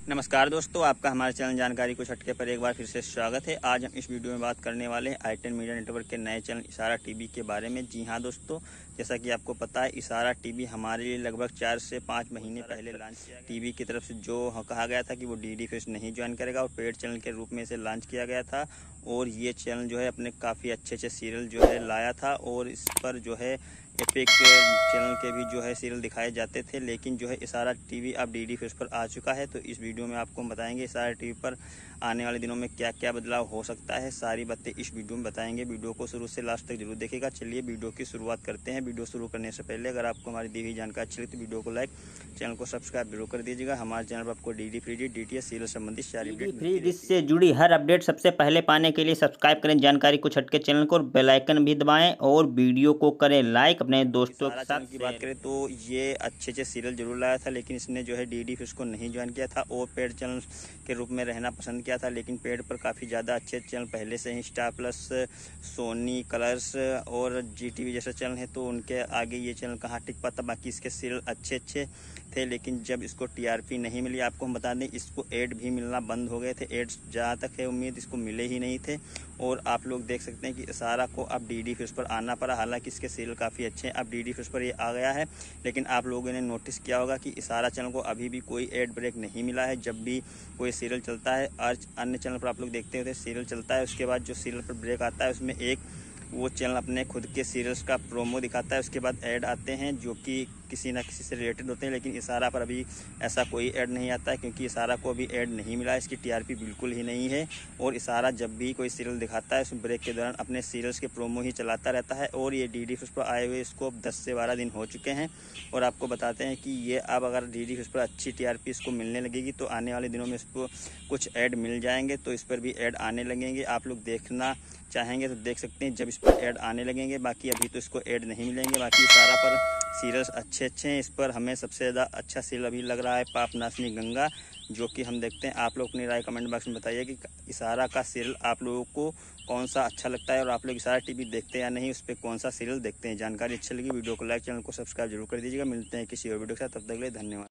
नमस्कार दोस्तों, आपका हमारे चैनल जानकारी कुछ हटके पर एक बार फिर से स्वागत है। आज हम इस वीडियो में बात करने वाले हैं i10 मीडिया नेटवर्क के नए चैनल इशारा टीवी के बारे में। जी हां दोस्तों, जैसा कि आपको पता है, इशारा टीवी हमारे लिए लगभग 4 से 5 महीने पहले लॉन्च किया गया। टीवी की तरफ से जो कहा गया था कि वो डीडी फिश नहीं ज्वाइन करेगा और पेड चैनल के रूप में इसे लॉन्च किया गया था। और ये चैनल जो है अपने काफ़ी अच्छे सीरियल जो है लाया था और इस पर जो है एपिक चैनल के भी जो है सीरियल दिखाए जाते थे। लेकिन जो है इशारा टीवी अब डीडी फिश पर आ चुका है। तो इस वीडियो में आपको बताएंगे इशारा टीवी पर आने वाले दिनों में क्या क्या बदलाव हो सकता है, सारी बातें इस वीडियो में बताएंगे। वीडियो को शुरू से लास्ट तक जरूर देखेगा। चलिए वीडियो की शुरुआत करते हैं। वीडियो शुरू करने से पहले अगर आपको हमारी दी हुई जानकारी अच्छी लगी तो वीडियो को लाइक, चैनल को सब्सक्राइब जरूर कर दीजिएगा। हमारे चैनल पर आपको DD free dish, DTH serial संबंधित सारी अपडेट फ्री डिश से जुड़ी हर अपडेट सबसे पहले पाने के लिए सब्सक्राइब करें जानकारी कुछ हटके चैनल को, बेल आइकन भी दबाएं और वीडियो को करें लाइक, अपने दोस्तों के साथ की बात करें तो ये अच्छे सीरियल जरूर लाया था, लेकिन इसने जो है डीडी फिश को नहीं ज्वाइन किया था और पेड चैनल के रूप में रहना पसंद किया था। लेकिन पेड पर काफ़ी ज़्यादा अच्छे चैनल पहले से ही स्टार प्लस, सोनी, कलर्स और जीटीवी जैसे चैनल है, तो उनके आगे ये चैनल कहाँ टिक पाता। बाकी इसके सीरियल अच्छे थे, लेकिन जब इसको टीआरपी नहीं मिली, आपको हम बता दें इसको एड भी मिलना बंद हो गए थे। एड्स जहाँ तक है उम्मीद इसको मिले ही नहीं थे। और आप लोग देख सकते हैं कि इशारा को अब डीडी फिश पर आना पड़ा। हालांकि इसके सीरियल काफ़ी अच्छे हैं, अब डीडी फिश पर ये आ गया है। लेकिन आप लोगों ने नोटिस किया होगा कि इशारा चैनल को अभी भी कोई एड ब्रेक नहीं मिला है। जब भी कोई सीरियल चलता है, आज अन्य चैनल पर आप लोग देखते होते सीरियल चलता है, उसके बाद जो सीरियल पर ब्रेक आता है उसमें एक वो चैनल अपने खुद के सीरियल्स का प्रोमो दिखाता है, उसके बाद ऐड आते हैं जो कि किसी ना किसी से रिलेटेड होते हैं। लेकिन इशारा पर अभी ऐसा कोई ऐड नहीं आता है, क्योंकि इशारा को अभी ऐड नहीं मिला है, इसकी टीआरपी बिल्कुल ही नहीं है। और इशारा जब भी कोई सीरियल दिखाता है उस ब्रेक के दौरान अपने सीरियल्स के प्रोमो ही चलाता रहता है। और ये डीडी फिश पर आए हुए इसको 10 से 12 दिन हो चुके हैं। और आपको बताते हैं कि ये अब अगर डीडी फिश पर अच्छी टीआरपी इसको मिलने लगेगी तो आने वाले दिनों में इसको कुछ ऐड मिल जाएंगे, तो इस पर भी ऐड आने लगेंगे। आप लोग देखना चाहेंगे तो देख सकते हैं जब इस पर ऐड आने लगेंगे। बाकी अभी तो इसको ऐड नहीं मिलेंगे। बाकी इशारा पर सीरियल्स अच्छे हैं। इस पर हमें सबसे ज़्यादा अच्छा सीरियल अभी लग रहा है पापनाशनी गंगा, जो कि हम देखते हैं। आप लोग अपनी राय कमेंट बॉक्स में बताइए कि इशारा का सीरियल आप लोगों को कौन सा अच्छा लगता है और आप लोग इशारा टीवी देखते हैं या नहीं, उस पर कौन सा सीरियल देखते हैं। जानकारी अच्छी लगी वीडियो को लाइक, चैनल को सब्सक्राइब जरूर कर दीजिएगा। मिलते हैं किसी और वीडियो के साथ, तब तक के लिए धन्यवाद।